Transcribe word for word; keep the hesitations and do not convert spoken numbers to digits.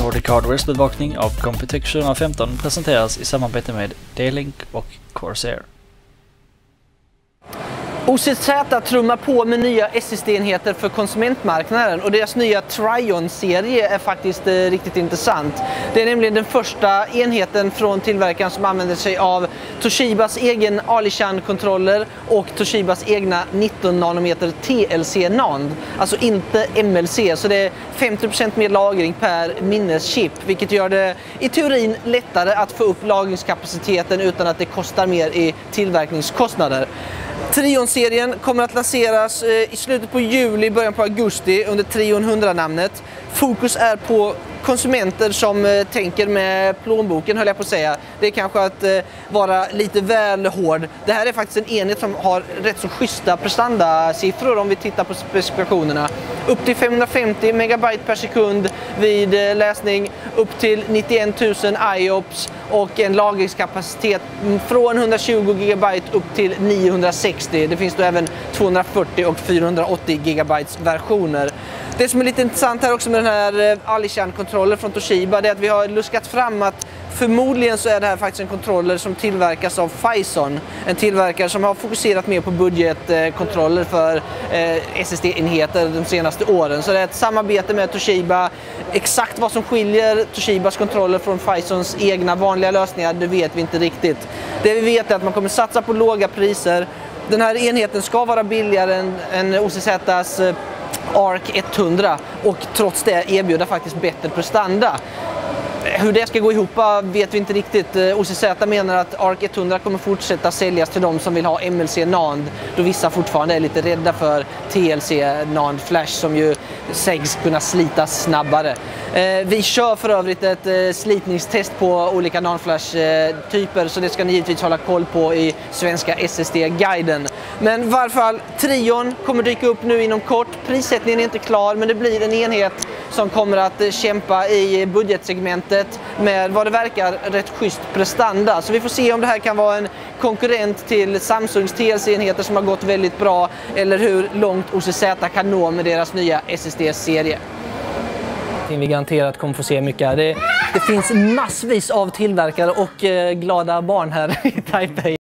Nordic Hardwares bevakning av Computex tjugohundrafemton presenteras i samarbete med D-Link och Corsair. O C Z trummar på med nya S S D-enheter för konsumentmarknaden och deras nya Trion-serie är faktiskt eh, riktigt intressant. Det är nämligen den första enheten från tillverkaren som använder sig av Toshibas egen Alishan-kontroller och Toshibas egna nitton nanometer T L C NAND, alltså inte M L C, så det är femtio procent mer lagring per minneschip, vilket gör det i teorin lättare att få upp lagringskapaciteten utan att det kostar mer i tillverkningskostnader. Trion-serien kommer att lanseras i slutet på juli, början på augusti under Trion hundra-namnet. Fokus är på konsumenter som tänker med plånboken, höll jag på att säga. Det är kanske att vara lite väl hård. Det här är faktiskt en enhet som har rätt så schyssta prestandasiffror om vi tittar på specifikationerna. Upp till femhundrafemtio megabyte per sekund vid läsning, upp till nittioen tusen I O P S och en lagringskapacitet från hundratjugo gigabyte upp till niohundrasextio. Det finns då även tvåhundrafyrtio och fyrahundraåttio gigabytes versioner. Det som är lite intressant här också med den här Alishan-kontrollen från Toshiba, det är att vi har luskat fram att förmodligen så är det här faktiskt en kontroller som tillverkas av Phison. En tillverkare som har fokuserat mer på budgetkontroller för eh, S S D-enheter de senaste åren. Så det är ett samarbete med Toshiba. Exakt vad som skiljer Toshibas kontroller från Phisons egna vanliga lösningar, det vet vi inte riktigt. Det vi vet är att man kommer satsa på låga priser. Den här enheten ska vara billigare än, än O C Z:s eh, A R C hundra och trots det erbjuder faktiskt bättre prestanda. Hur det ska gå ihop vet vi inte riktigt. O C Z menar att A R C hundra kommer fortsätta säljas till de som vill ha M L C NAND, då vissa fortfarande är lite rädda för T L C NAND Flash som ju sägs kunna slitas snabbare. Vi kör för övrigt ett slitningstest på olika NAND Flash-typer, så det ska ni givetvis hålla koll på i svenska S S D-guiden. Men i varje fall, Trion kommer dyka upp nu inom kort. Prissättningen är inte klar, men det blir en enhet som kommer att kämpa i budgetsegmentet med vad det verkar rätt schysst prestanda. Så vi får se om det här kan vara en konkurrent till Samsungs T L C-enheter som har gått väldigt bra, eller hur långt O C Z kan nå med deras nya S S D-serie. Vi garanterat kommer få se mycket. Det, det finns massvis av tillverkare och eh, glada barn här i Taipei.